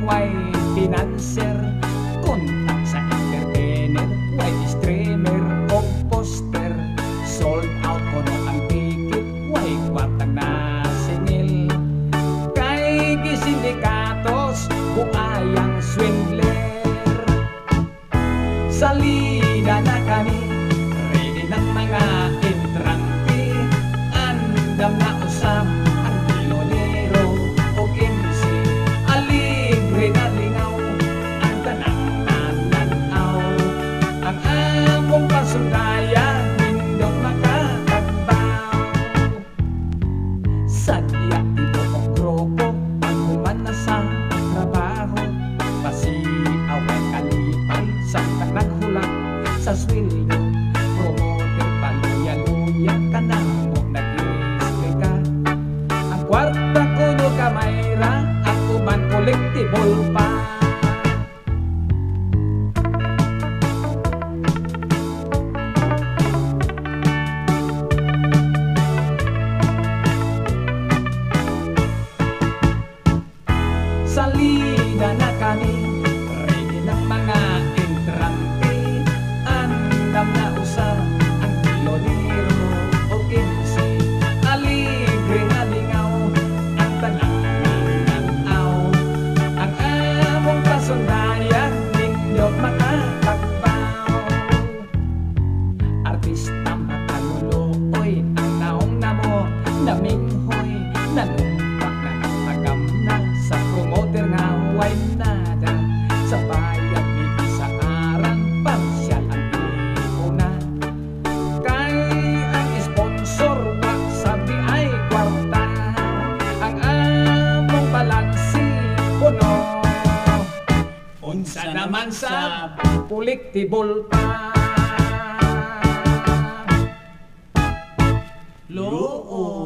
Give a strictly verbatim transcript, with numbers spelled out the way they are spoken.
way financer, kontak sa entertainer, way streamer o poster. Sold out ko no ang ticket, way kwartang na singil. Kay gisindikatos, buayang swindler. Salida na kami, ready ng mga entrante. Andam na usam ang bilonero o kimsi. Aligre na lingaw ang tanang nananaw. Ang among pasundaya, nindot makatagbaw. Sadya ito ang grupo, pag human na sa trabaho. Pasiaway kalipay, sa naghulak sa sweldo. Promoter paluya-luya ka na mo nag-iisplika. Ang kwarta ko no kamayra, ako man collectible pa. Salida na kami, ready ng mga entrante. Andam na usa ang bilonero o kimsi. Aligre na lingaw ang tanang nananaw. Ang among kasundayan, nindot makatagbaw. Artista mataluloy, ang naong namo naminghoy. Nanumpak na natagam na sa promoter nga way nada. Sa bayad may isa aran, parsyal ang iuna. Kay ang sponsor, wag sabi ay kwarta. Ang among balansi, puno. Unsa naman sa collectible pa. Loo.